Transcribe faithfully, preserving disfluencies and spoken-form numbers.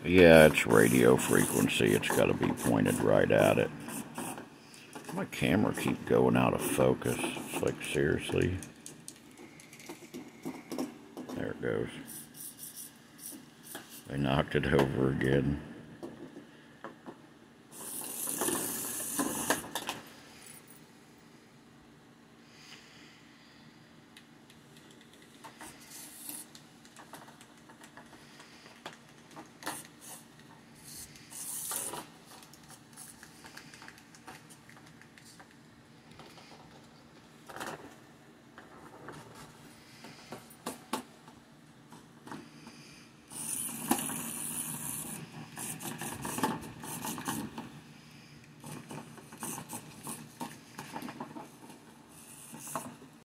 Yeah, it's radio frequency. It's got to be pointed right at it. My camera keep going out of focus. It's like, seriously. There it goes. I knocked it over again.